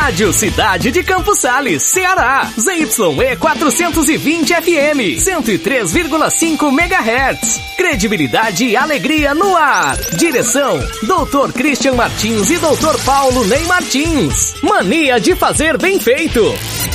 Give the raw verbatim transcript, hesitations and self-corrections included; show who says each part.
Speaker 1: Rádio Cidade de Campos Sales, Ceará. Z Y E quatrocentos e vinte F M, cento e três vírgula cinco megahertz. Credibilidade e alegria no ar. Direção: doutor Christian Martins e doutor Paulo Ney Martins. Mania de fazer bem feito.